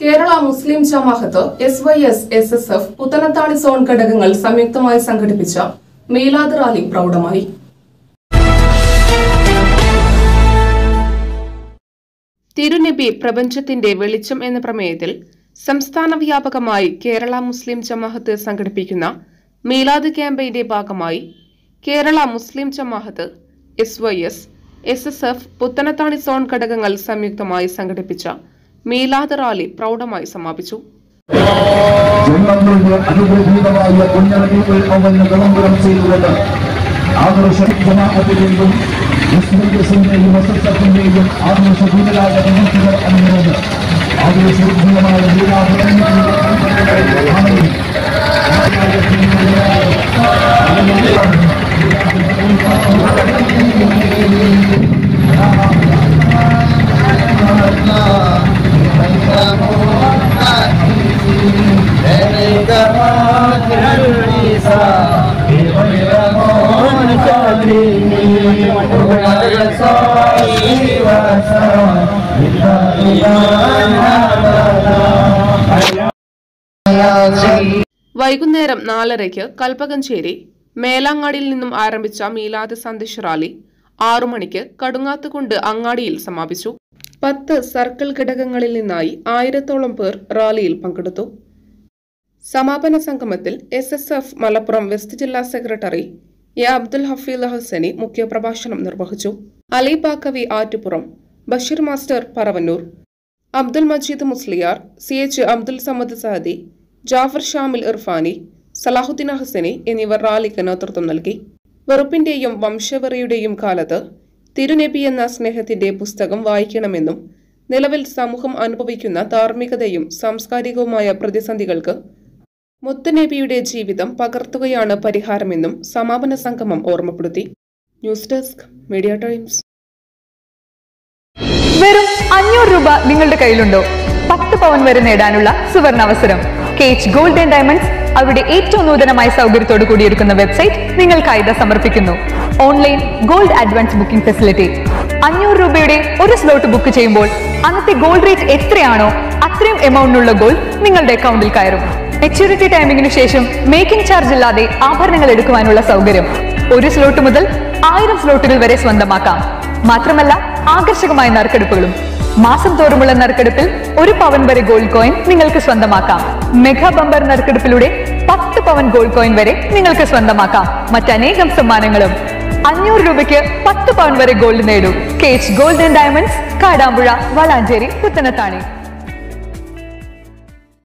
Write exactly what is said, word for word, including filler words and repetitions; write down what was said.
Kerala Muslim Jamaat S Y S S S F Puthanathani zone ഘടകങ്ങൾ സംയുക്തമായി സംഘടിപ്പിച്ച മീലാദ് റാലി പ്രൗഢമായി. തിരുനബി പ്രപഞ്ചത്തിന്റെ വെളിച്ചം എന്ന പ്രമേയത്തിൽ സംസ്ഥാന വ്യാപകമായി കേരള മുസ്ലിം ജമാഅത്ത് സംഘടിപ്പിക്കുന്ന മീലാദ് ക്യാമ്പയിന്റെ ഭാഗമായി Kerala Muslim Jamaat S Y S S S F Puthanathani zone ഘടകങ്ങൾ സംയുക്തമായി സംഘടിപ്പിച്ച മീലാദ് റാലി പ്രൗഢമായി സമാപിച്ചു. വൈകുന്നേരം നാലരയ്ക്ക് കൽപ്പകഞ്ചേരി മേലാങ്ങാടിയിൽ നിന്നും ആരംഭിച്ച മീലാദ് സന്ദേശ റാലി ആറു മണിക്ക് കടുങ്ങാത്തുകുണ്ട് അങ്ങാടിയിൽ സമാപിച്ചു. പത്ത് സർക്കിൾ ഘടകങ്ങളിൽ നിന്നായി ആയിരത്തോളം പേർ റാലിയിൽ പങ്കെടുത്തു. സമാപന സംഗമത്തിൽ S S F Malappuram west ജില്ലാ സെക്രട്ടറി എ അബ്ദുൽ ഹഫീദ് ഹസനി മുഖ്യപ്രഭാഷണം നിർവഹിച്ചു. Ali Baqavi Attupuram, Basheer master Paravannur, Abdul Majeed Musliyar, C H Abdul Samad Sahadi, Jafar Shamil Irfani, Salahuddin Hasani എന്നിവർ റാലിക്ക് നേതൃത്വം നൽകി. വെറുപ്പിന്റെയും വംശവെറിയുടെയും കാലത്ത് തിരുനബി എന്ന സ്നേഹത്തിന്റെ പുസ്തകം വായിക്കണമെന്നും നിലവിൽ സമൂഹം അനുഭവിക്കുന്ന ധാർമ്മികതയും സാംസ്കാരികവുമായ പ്രതിസന്ധികൾക്ക് മുത്തുനബിയുടെ ജീവിതം പകർത്തുകയാണ് പരിഹാരമെന്നും സമാപന സംഗമം ഓർമ്മപ്പെടുത്തി. News Desk Media Times. വെറും അഞ്ഞൂറ് രൂപ നിങ്ങളുടെ കയ്യിലുണ്ടോ? പത്ത് പവൻ വരെ നേടാനുള്ള സുവർണ അവസരം. കേച്ച് ഗോൾഡ് ആൻഡ് ഡയമണ്ട്സ് അവരുടെ ഏറ്റവും നൂതനമായ സൗകര്യത്തോട് കൂടിയിരിക്കുന്ന വെബ്സൈറ്റ് നിങ്ങൾക്കായി സമർപ്പിക്കുന്നു. Online gold advance booking facility. അഞ്ഞൂറ് രൂപയുടെ ഒരു സ്ലോട്ട് ബുക്ക് ചെയ്യുമ്പോൾ അന്നത്തെ ഗോൾഡ് റേറ്റ് എത്രയാണോ അത്രയും എമൗണ്ടിനുള്ള ഗോൾഡ് നിങ്ങളുടെ അക്കൗണ്ടിൽ കയറും. മെച്യൂരിറ്റി ടൈമിംഗിനു ശേഷം മേക്കിംഗ് ചാർജ് ഇല്ലാതെ ആഭരണങ്ങൾ എടുക്കുവാനുള്ള സൗകര്യം. ഒരു സ്ലോട്ട് മുതൽ ആയിരം സ്ലോട്ടുകൾ വരെ സ്വന്തമാക്കാം. മാത്രമല്ല ആകർഷകമായ നറുക്കെടുപ്പുകളും. മാസം തോറുമുള്ള നറുക്കെടുപ്പിൽ ഒരു പവൻ വരെ ഗോൾഡ് കോയിൻ നിങ്ങൾക്ക് സ്വന്തമാക്കാം. മെഗാ ബമ്പർ നറുക്കെടുപ്പിലൂടെ പത്ത് പവൻ ഗോൾഡ് കോയിൻ വരെ നിങ്ങൾക്ക് സ്വന്തമാക്കാം. മറ്റനേകം സമ്മാനങ്ങളും. അഞ്ഞൂറ് രൂപയ്ക്ക് പത്ത് പവൻ വരെ ഗോൾഡ് നേടൂ. കേച്ച് gold and diamonds, Kadampuzha, Valanchery, Puthanathani.